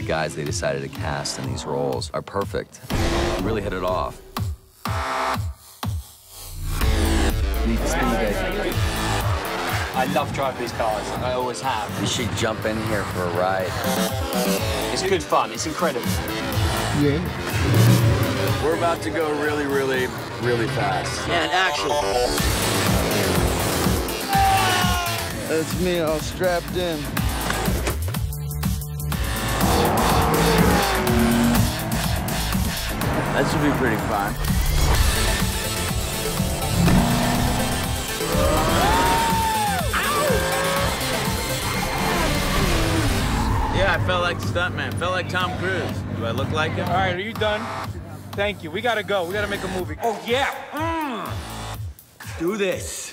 guys they decided to cast in these roles are perfect. You really hit it off. Need speed, I love driving these cars. I always have. You should jump in here for a ride. It's good fun. It's incredible. Yeah. We're about to go really, really, really fast. And action. That's me all strapped in. That should be pretty fun. Yeah, I felt like a stuntman. Felt like Tom Cruise. Do I look like him? All right, are you done? Thank you. We gotta go. We gotta make a movie. Oh, yeah. Do this.